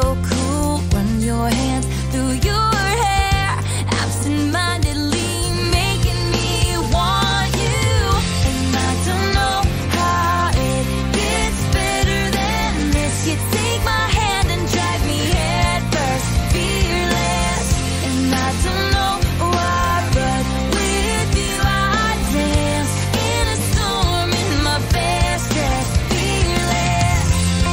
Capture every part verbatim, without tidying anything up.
so cool. Run your hands through your hair, absent-mindedly making me want you. And I don't know how it gets better than this. You take my hand and drag me head first, fearless. And I don't know why, but with you I dance in a storm in my best dress, fearless.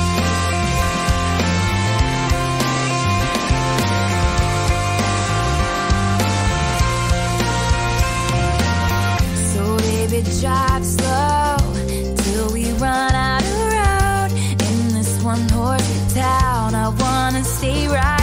So baby, drive slow till we run out of road in this one horse town. I wanna stay right